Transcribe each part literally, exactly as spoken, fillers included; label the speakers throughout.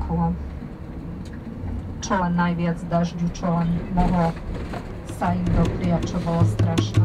Speaker 1: vyschlo. Čo len najviac dažďu, čo len mohlo sa im dopriať, čo bolo strašné.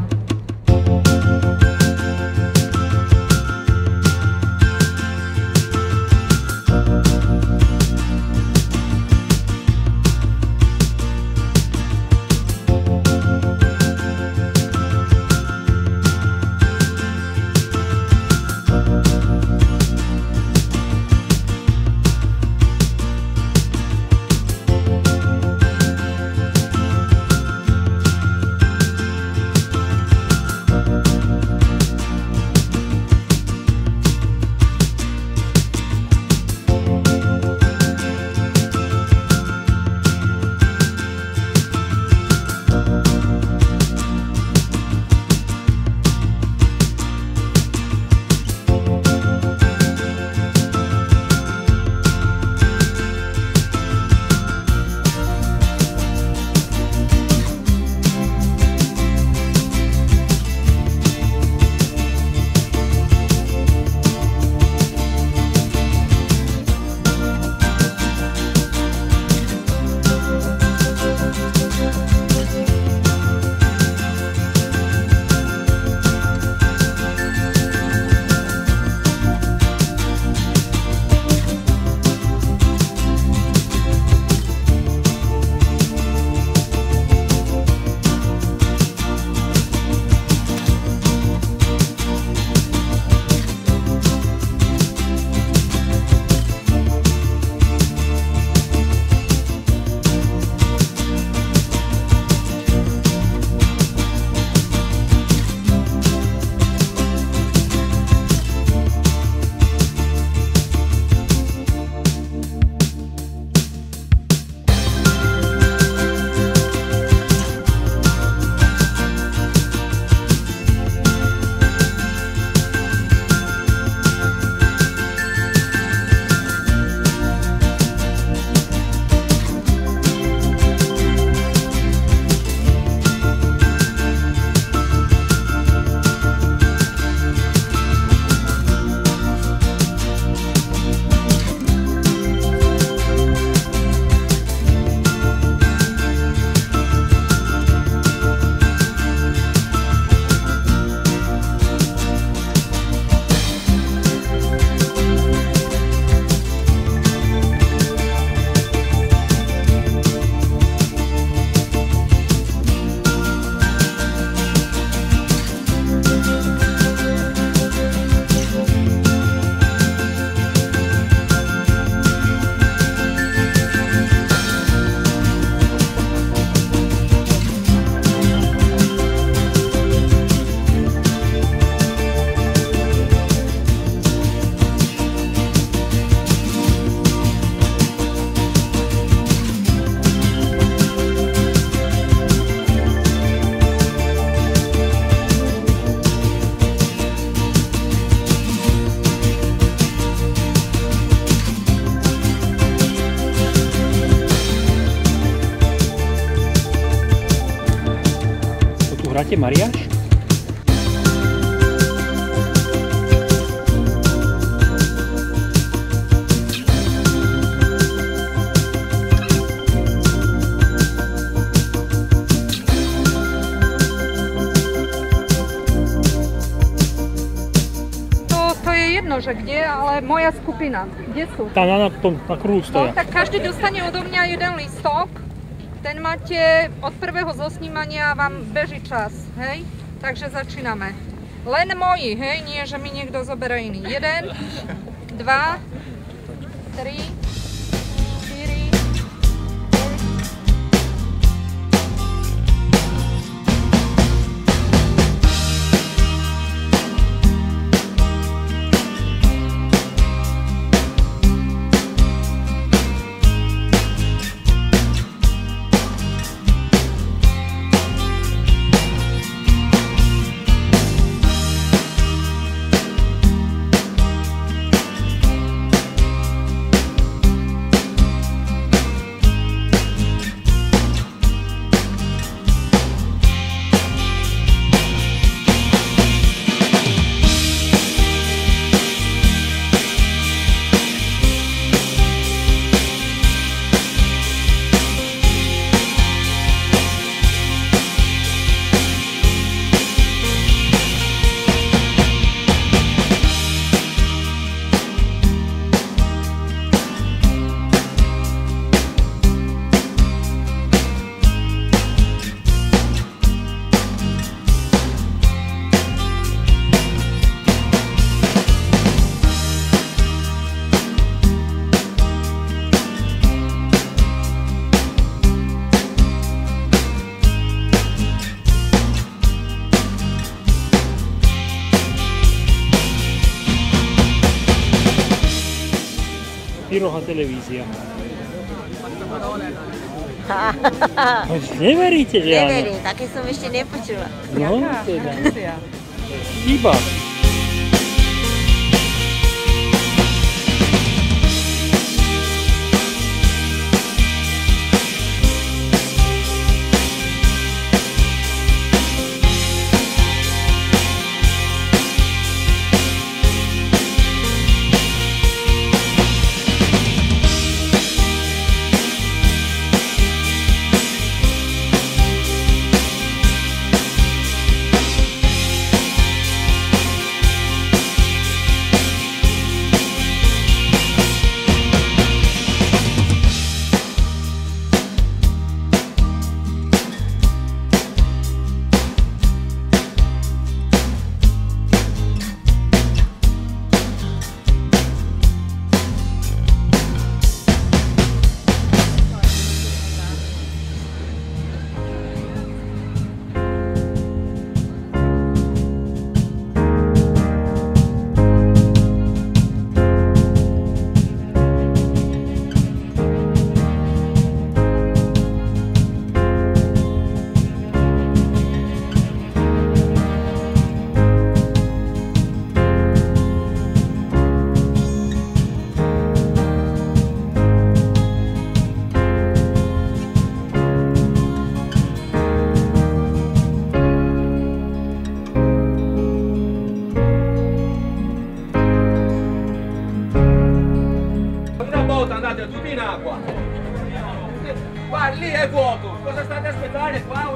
Speaker 2: Hráte mariáš?
Speaker 1: Jedno, že kde, ale moja skupina. Kde sú?
Speaker 2: Tam na, tom, na kruhu stoja.
Speaker 1: No, tak každý dostane odo mňa jeden listok. Ten máte od prvého zosnímania, vám beží čas, hej? Takže začíname. Len moji, hej? Nie, že mi niekto zoberie iný. Jeden, dva, tri, štyri,
Speaker 2: Širohá televízia. Neveríte, že áno?
Speaker 3: Neverím, také som ešte nepočula.
Speaker 2: No, teda. Iba.
Speaker 4: Andate tutti in acqua. Qua lì è vuoto. Cosa state a aspettare qua?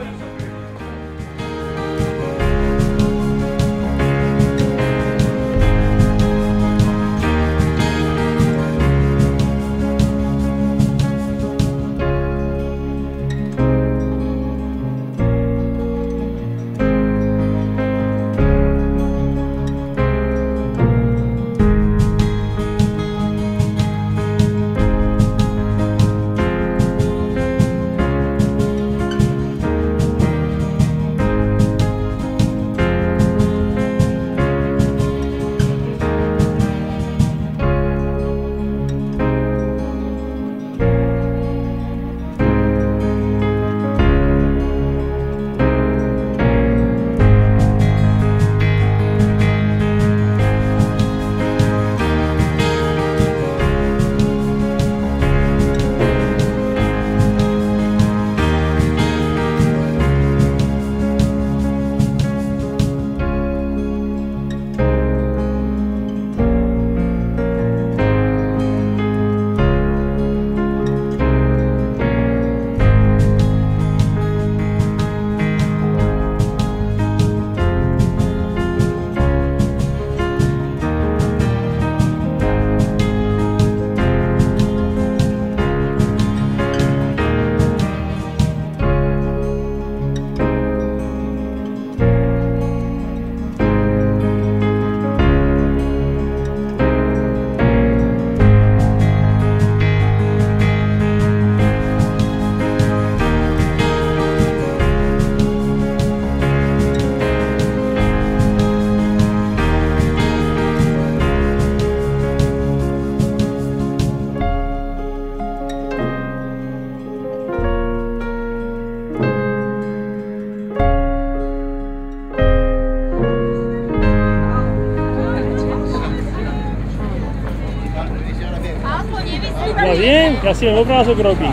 Speaker 2: Ja viem, ja si len obrázok robím.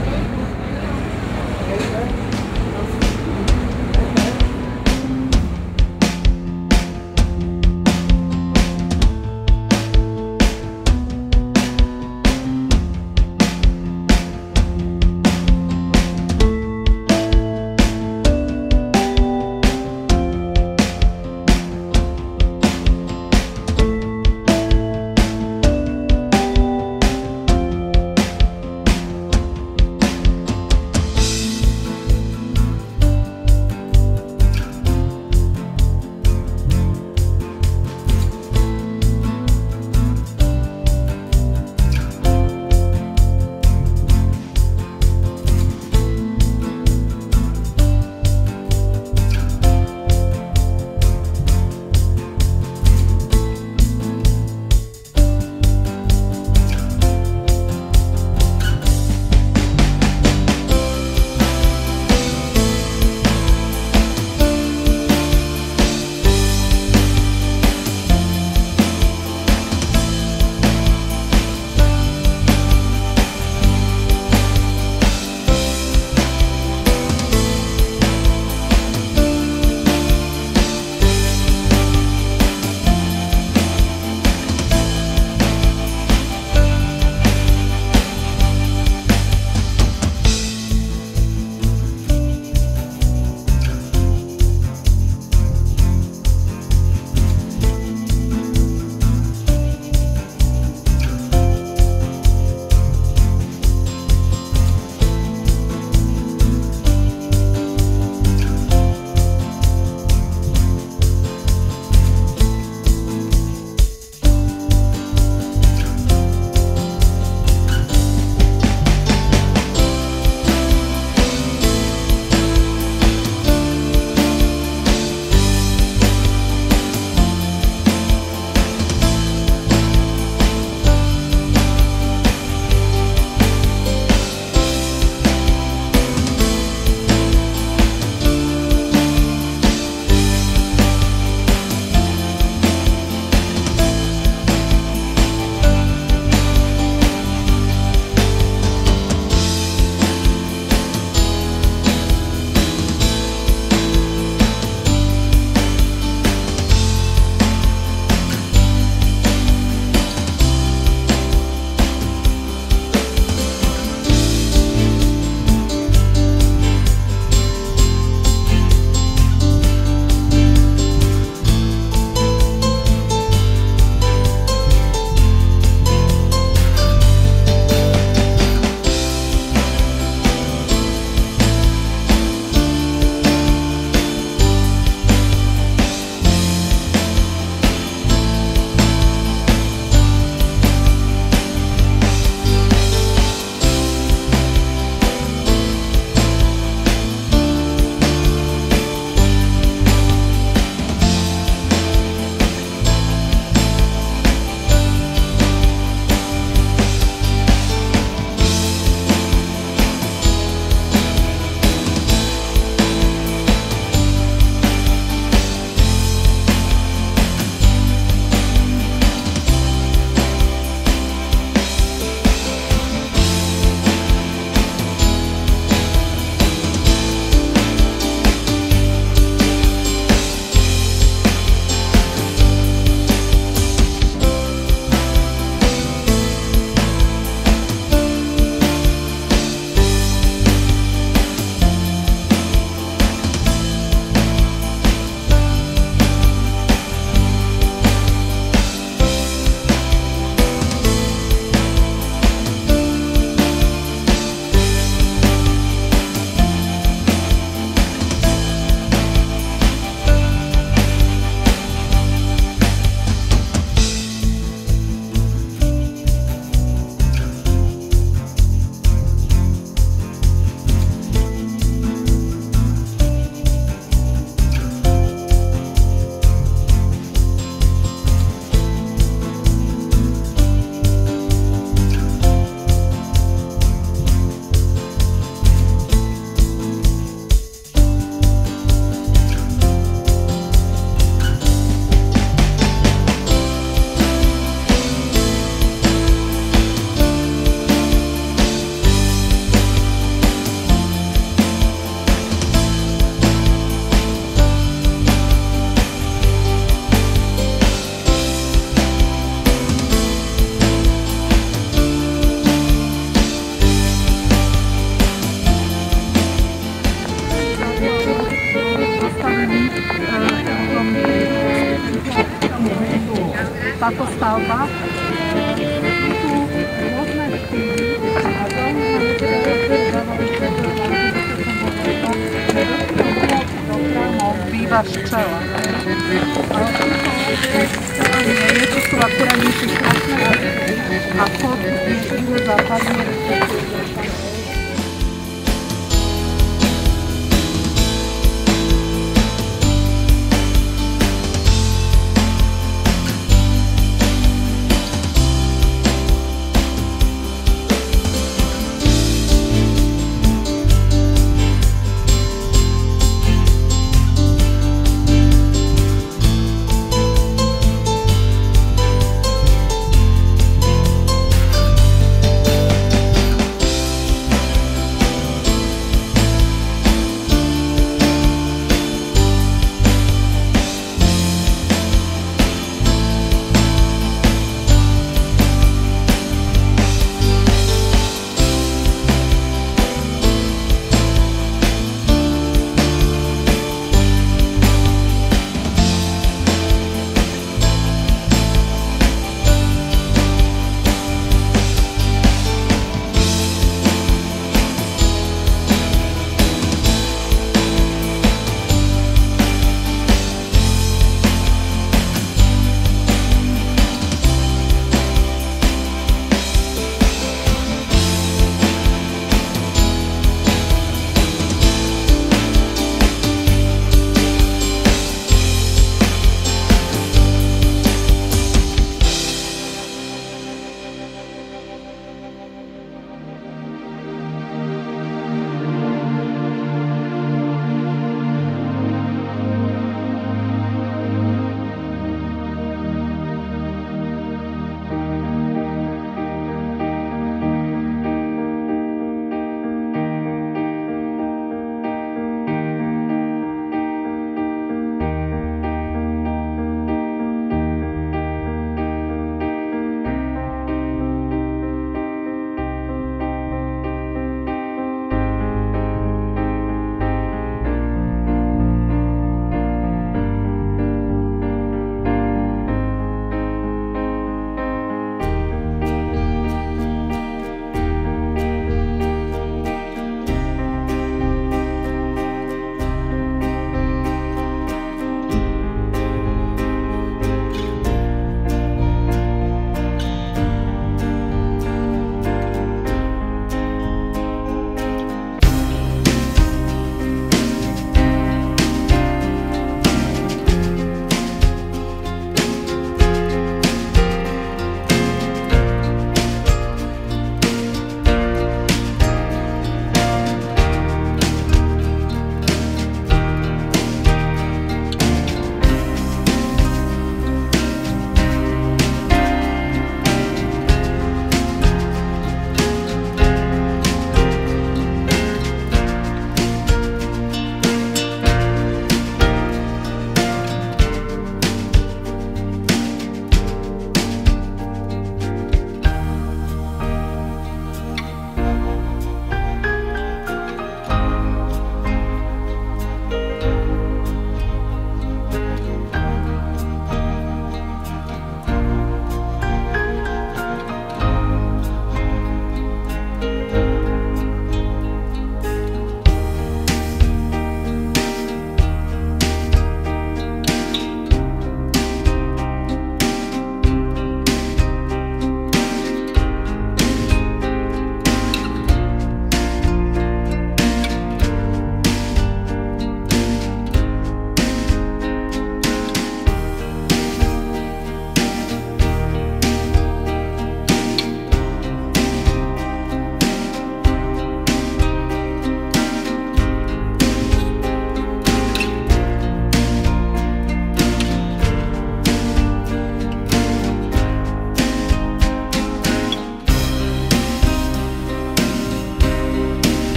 Speaker 1: táto stavba. Tu rôzne vstupy a zaujímavé teda rozberzávali predovali, že som povedala, že do chrámov býva včela. Ale to nie je, to sú akurát niečo strašné a chod je juhozápadne.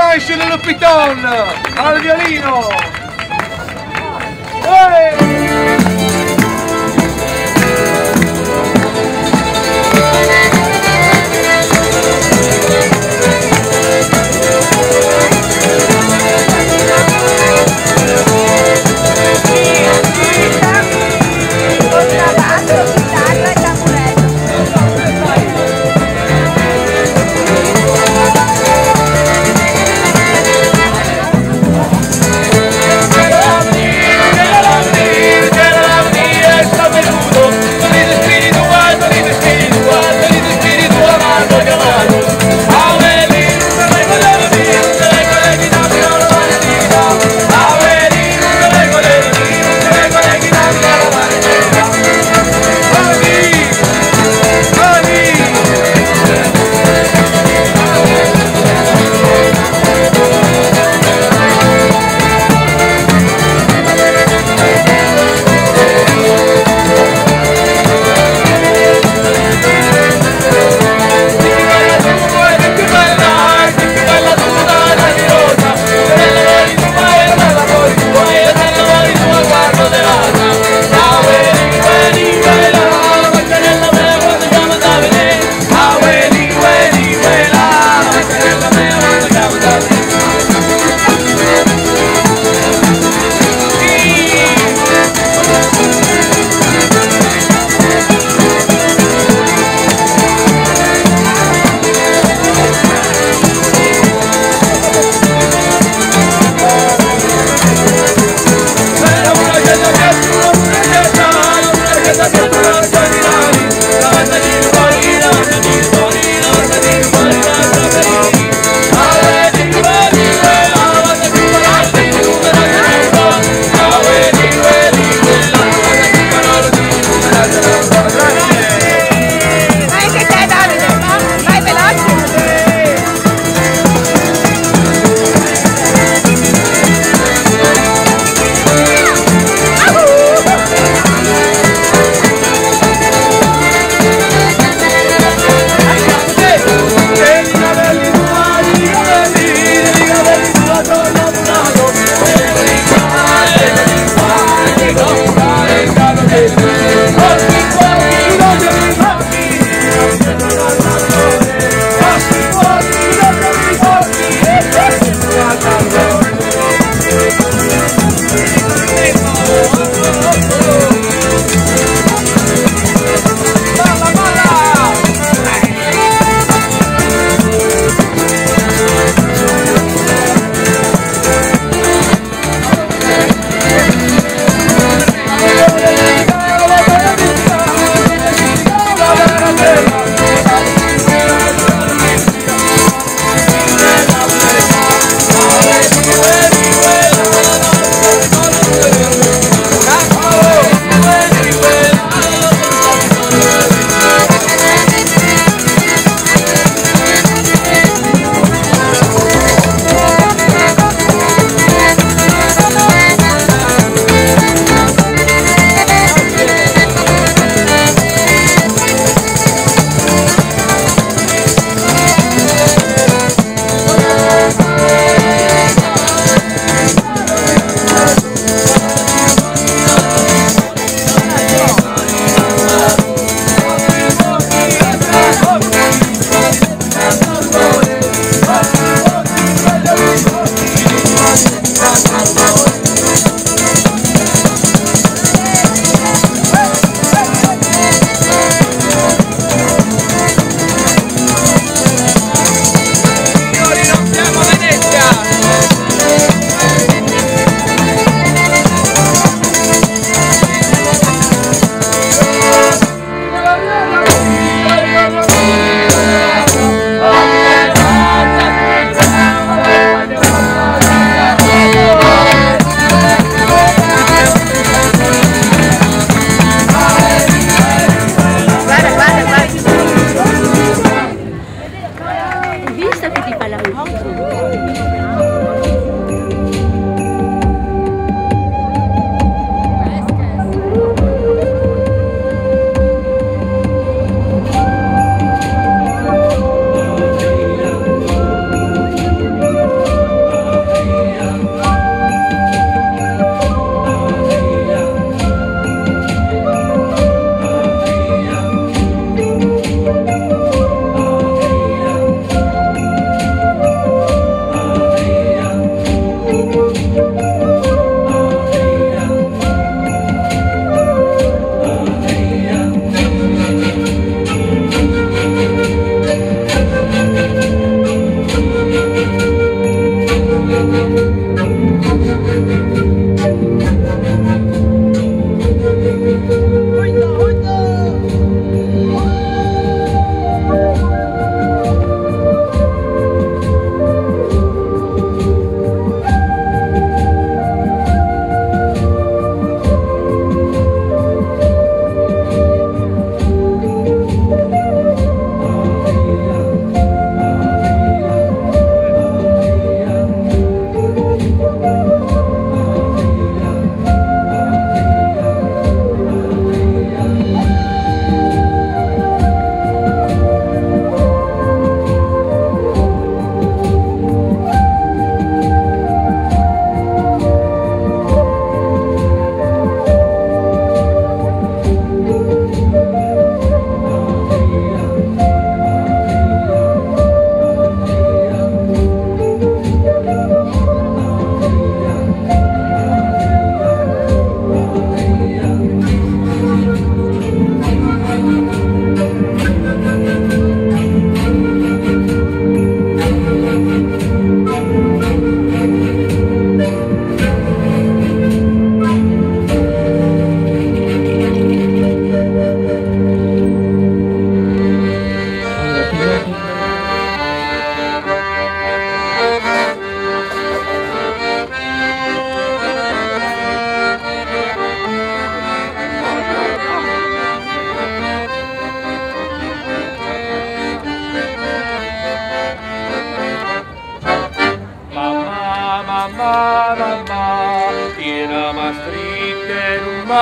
Speaker 4: Blanche Le Piton al violino. Ehi!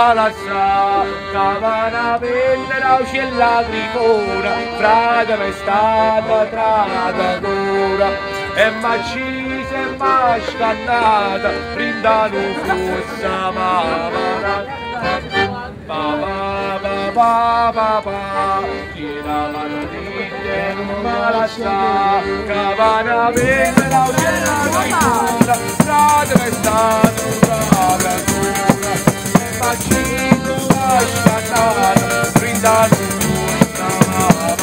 Speaker 4: malassa, cavana venne la uccella grifona, frate me stata traditura, e macisa e mascannata, brindano fossa mamma. Pa pa pa pa pa pa, tira la notte in malassa, cavana venne la uccella grifona, frate me stata traditura, e macisa e mascannata, brindano fossa mamma.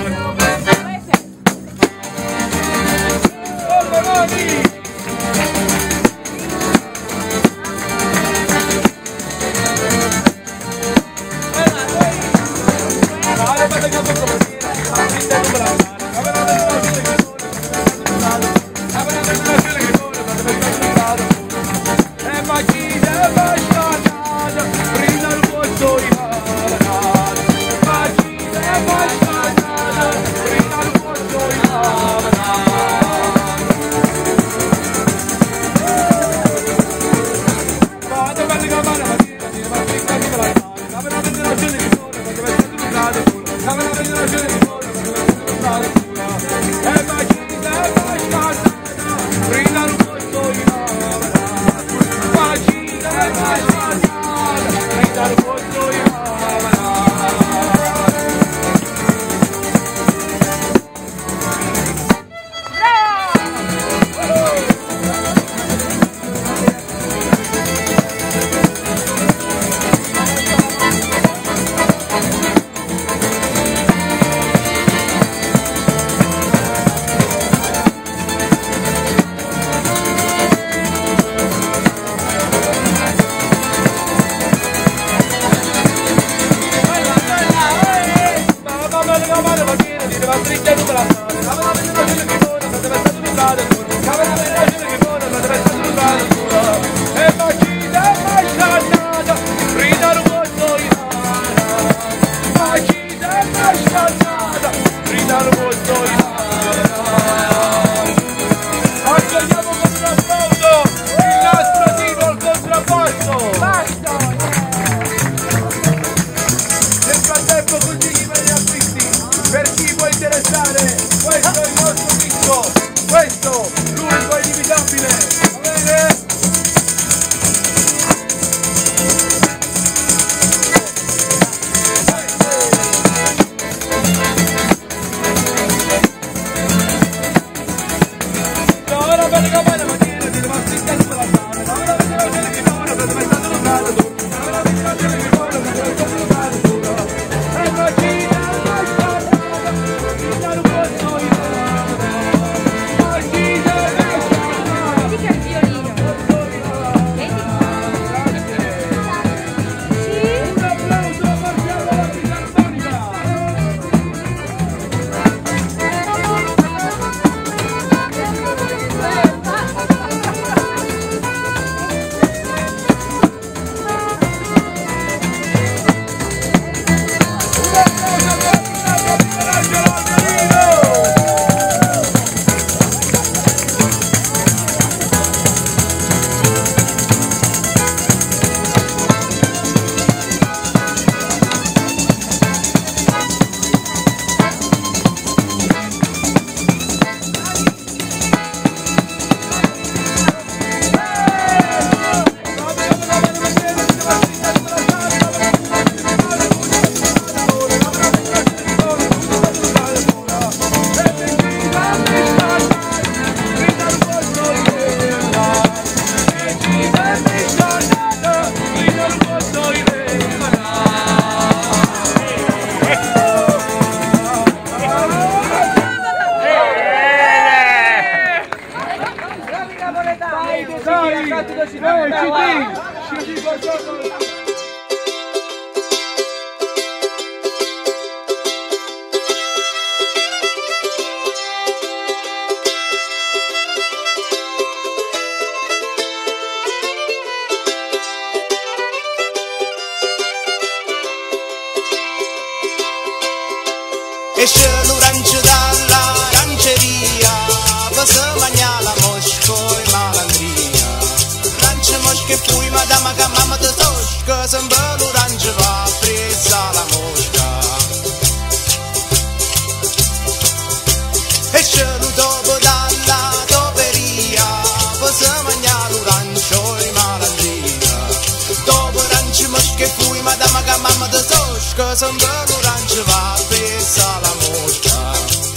Speaker 5: Esce l'orange dall'aranceria, per se mangia la mosca e malandria. L'arancia mosca e poi madama che mamma te tosca, sembra che sembra l'orange va presa la mosca.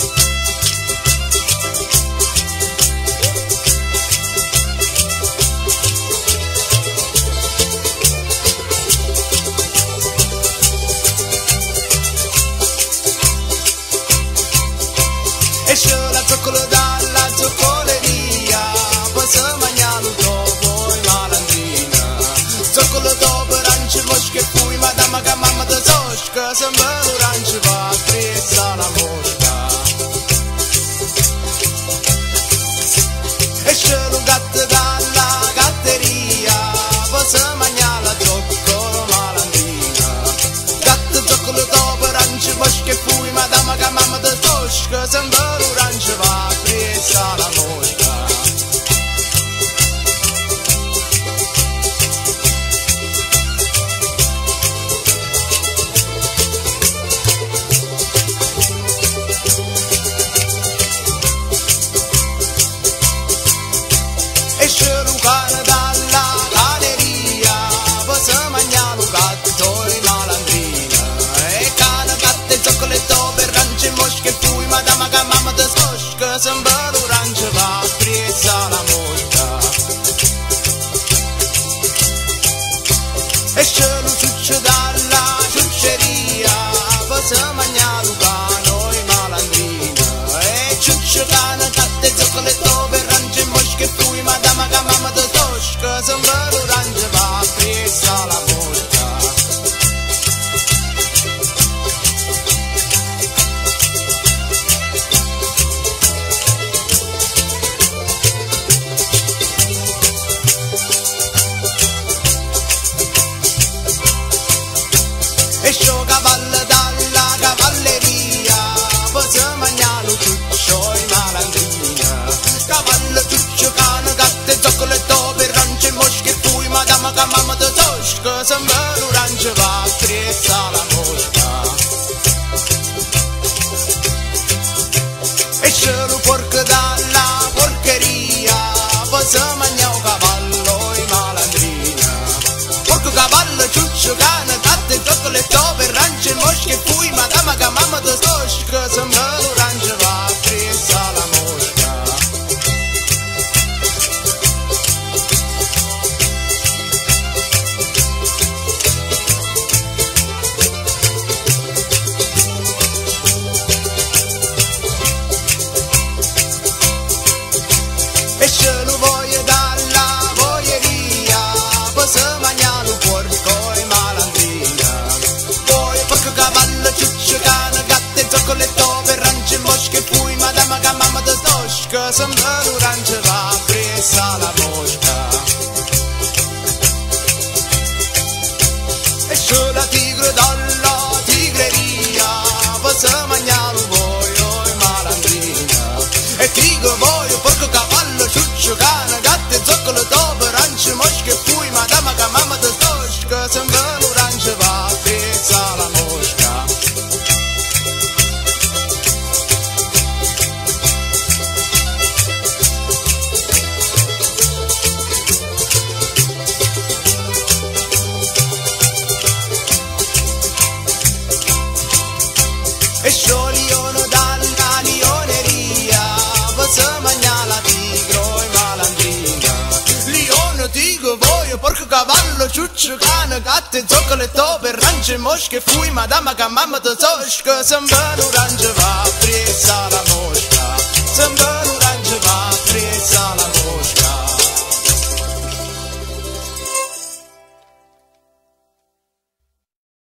Speaker 5: Esce la zoccola dalla zoccoleria, poi si mangia dopo i malandrina. Zoccola dopo arance, mosche e poi madama che mamma da sosca, sembra l'orange va presa la mosca. Esce lo gatto dalla gatteria, poi si mangia la zoccola malandrina. Gatto zoccolo dopo arance, mosche e poi madama che mamma da sosca, sembra l'orange va presa la mosca. Esce un cane dalla galleria, poi si mangia lo gatto e malandrina. E cane, gatto e zoccoletto per arance, mosche e poi madama che mamma da sosca, sembra l'orange va presa la mosca. Esce lo ciuccio dalla ciucceria, poi si mangia lo cane e malandrina. E ciuccio cane, gatto e zoccoletto per arance, mosche e poi madama che mamma da sosca, sembra l'orange va presa la mosca. Esce un cavallo dalla cavalleria, poi si mangia lo ciuccio e malandrina. Cavallo, ciuccio, cane, gatto e zoccoletto per arance, mosche e poi madama che mamma da sosca, sembra l'orange va presa la mosca. Esce lo porco dalla porcheria, poi si mangia un cavallo e malandrina. Porco, cavallo, ciuccio, cane, gatto e zoccoletto per arance, mosche e poi madama che mamma da sosca, sembra l'orange va presa la mosca. Esce lo voglio dalla voglieria, poi si mangia lo porco e malandrina. Poi porco, cavallo, ciuccio, cane, gatto e zoccoletto per arance, mosche e poi madama che mamma da sosca, sembra l'orange va presa la mosca. Esce la tigre dalla tigreria, poi si mangia lo voglio e malandrina. E tigre, voglio, porco, cavallo, ciuccio, cane, gatto e zoccoletto per arance, mosche e poi madama che mamma da sosca, sembra l'orange va presa la mosca. Esce un lione dalla lioneria, poi si mangia la tigre e malandrina. Lione, tigre, voglio, porco, cavallo, ciuccio, cane, gatto e zoccoletto per arance, mosche e poi madama che mamma da sosca, sembra l'orange va presa la mosca.